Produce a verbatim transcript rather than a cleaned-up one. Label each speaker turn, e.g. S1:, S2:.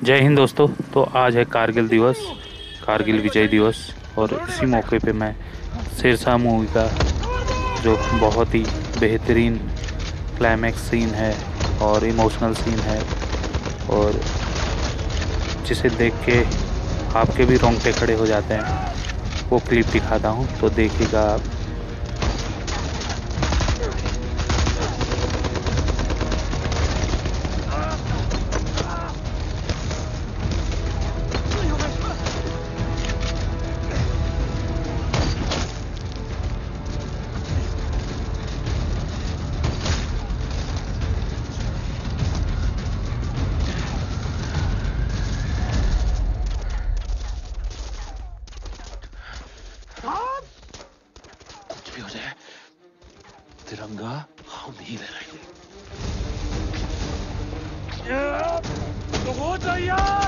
S1: जय हिंद दोस्तों। तो आज है कारगिल दिवस, कारगिल विजय दिवस। और इसी मौके पे मैं शेरशाह मूवी का जो बहुत ही बेहतरीन क्लाइमैक्स सीन है और इमोशनल सीन है, और जिसे देख के आपके भी रोंगटे खड़े हो जाते हैं, वो क्लिप दिखाता हूँ, तो देखिएगा आप।
S2: कुछ भी हो जाए, तिरंगा हम ही लहराएंगे।
S3: तो हो तैयार।